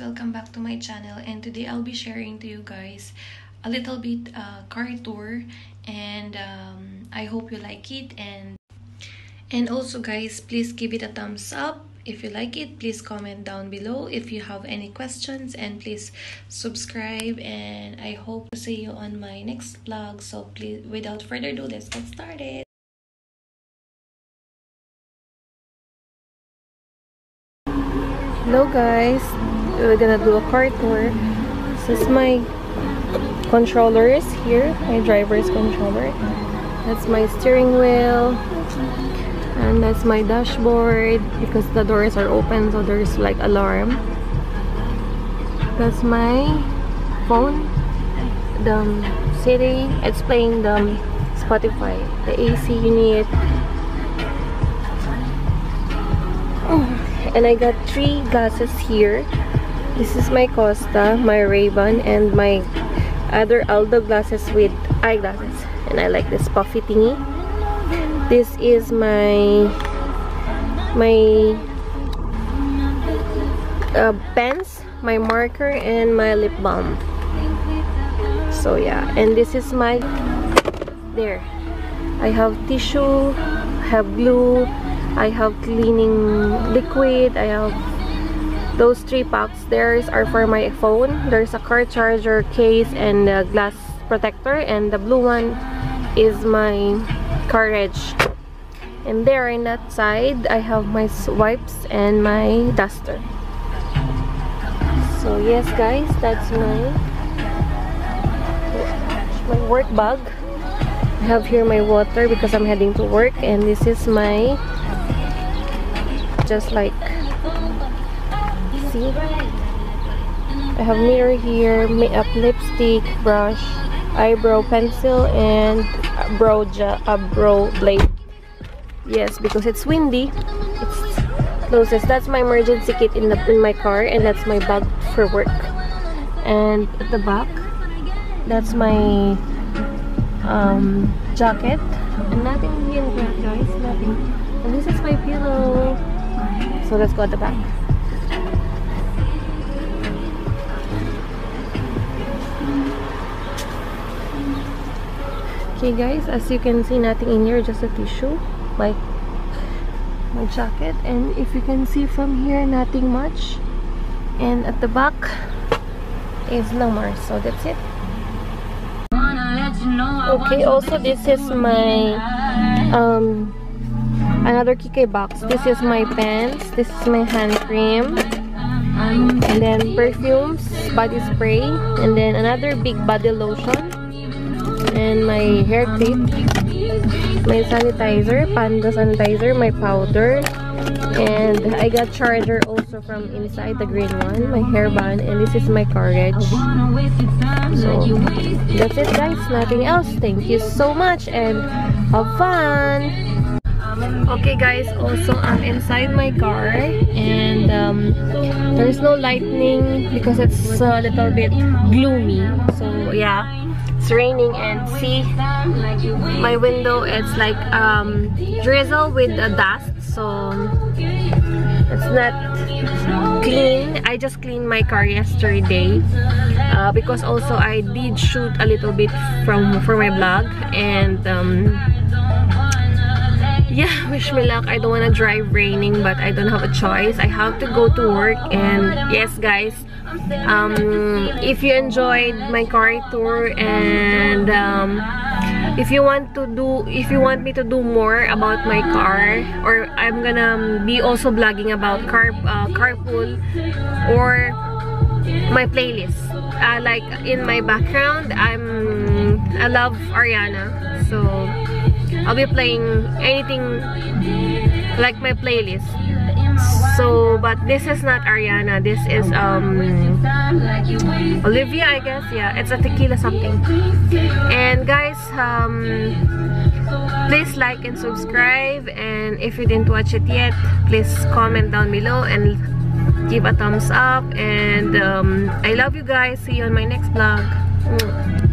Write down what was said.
welcome back to my channel, and today I'll be sharing to you guys a little bit car tour, and I hope you like it. And also guys, please give it a thumbs up if you like it. Please comment down below if you have any questions, and please subscribe, and I hope to see you on my next vlog. So please, without further ado, let's get started. Hello guys, we're gonna do a car tour. This is my controllers here, my driver's controller. That's my steering wheel, and that's my dashboard because the doors are open, so there's like alarm. That's my phone, the city. It's playing the Spotify, the AC unit. And I got 3 glasses here. This is my Costa, my Ray-Ban, and my other Aldo glasses with eyeglasses. And I like this puffy thingy. This is my pens, my marker, and my lip balm. So yeah, and this is my, there. I have tissue, I have glue, I have cleaning liquid. I have those 3 packs. Theirs are for my phone. There's a car charger case and a glass protector, and the blue one is my car reg. And there in that side, I have my wipes and my duster. So yes guys, that's my work bag. I have here my water because I'm heading to work, and this is my, just like, see, I have mirror here, makeup, lipstick, brush, eyebrow pencil, and brow blade. Yes, because it's windy, it's closest. That's my emergency kit in my car, and that's my bag for work. And at the back, that's my jacket, and nothing here, guys, nothing. And this is my pillow. So let's go at the back. Okay guys, as you can see, nothing in here, just a tissue, my jacket, and if you can see from here, nothing much. And at the back is no more, so that's it. Okay, also this is my another Kike box. This is my pens, this is my hand cream, and then perfumes, body spray, and then another big body lotion, and my hair clip, my sanitizer, Panda sanitizer, my powder, and I got charger also from inside, the green one, my hairband, and this is my car reg. So that's it guys, nothing else. Thank you so much and have fun. Okay guys, also I'm inside my car, and there's no lightning because it's a little bit gloomy. So yeah, it's raining, and see my window, it's like drizzle with dust, so it's not clean. I just cleaned my car yesterday because also I did shoot a little bit for my vlog, and yeah, wish me luck. I don't want to drive raining, but I don't have a choice. I have to go to work. And yes guys, if you enjoyed my car tour, and if you want me to do more about my car, or I'm gonna be also vlogging about carpool or my playlist, like in my background, I love Ariana, so I'll be playing anything like my playlist. So, but this is not Ariana. This is Olivia, I guess. Yeah, it's a tequila something. And guys, please like and subscribe. And if you didn't watch it yet, please comment down below and give a thumbs up. And I love you guys. See you on my next vlog.